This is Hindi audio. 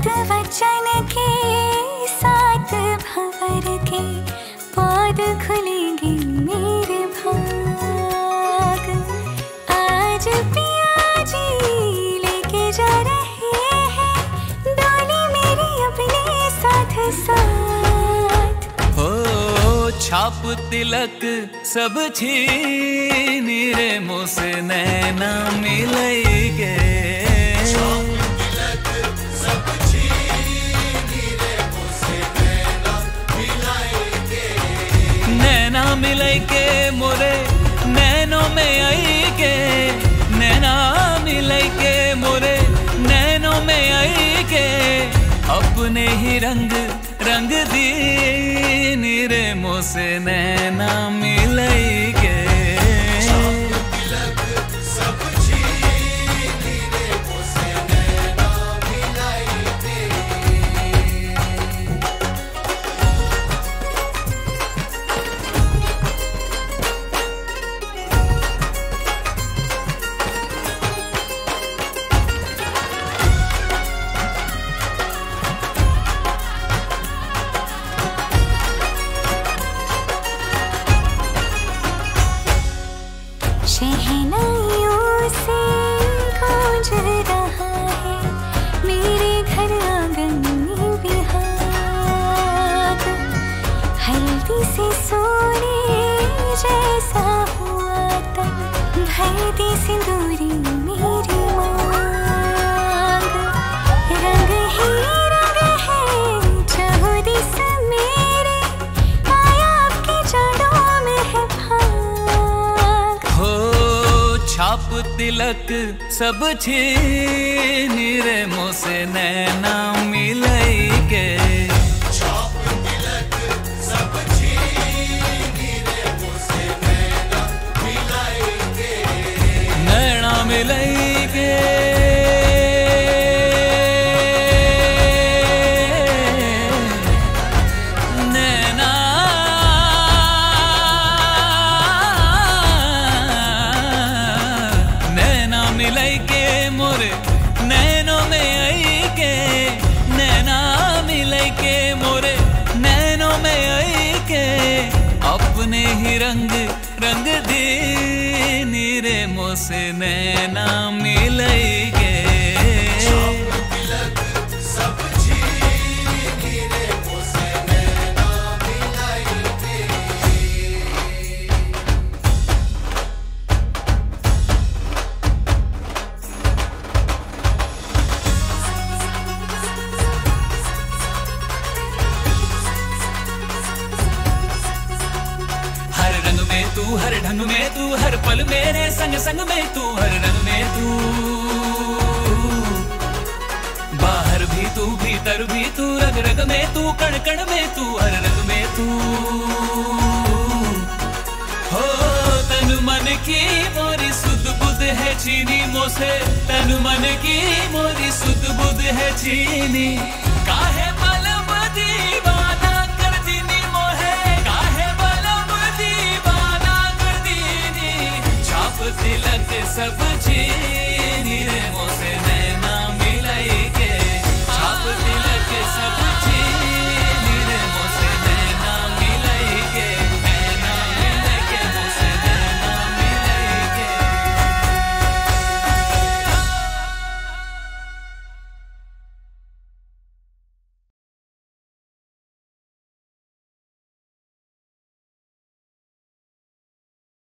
वचन के साथ भंवर के पौध खुलेंगे मेरे भाग। आज पिया जी लेके जा रहे हैं डोली मेरी अपने साथ साथ। हो छाप तिलक सब छीन रे मुँह से नैना मिलेंगे। नैना मिलेंगे मोरे नैनों में आएंगे। नैना मिलेंगे मोरे नैनों में आएंगे। अपने ही रंग रंग दीन रे मुँह से नैना मिलेंगे। शहनाइयों से गूंज रहा है मेरे घर आंगन में बिहार। हल्दी से सोने जैसा हुआ तन भर दे सिंदूरी मेरी मांग। रंग ही रंग है चाहो दिस मेरे आया आपकी जड़ों में है भाग। छाप तिलक सब छीन रे मुँह से नैना मिलेंगे। छाप तिलक सब छीन रे मुँह से नैना मिलेंगे। नैना मिलेंगे। मिलेंगे मोरे नैनों में आएंगे। नैना मिलेंगे मोरे नैनों में आएंगे। अपने ही रंग रंग दीन रे मुँह से नैना मिलेंगे। तू हर ढंग में तू हर पल मेरे संग संग में तू हर रंग में तू। बाहर भी तू भीतर भी तू रग रग में तू कण कण में तू हर रंग में तू। हो तन मन की मोरी सुध बुध है चीनी मोसे। तन मन की मोरी सुध बुध है चीनी। काहे पलम दीवाना कर दीनी मोहे। काहे पलम दीवाना तिलक सब चीज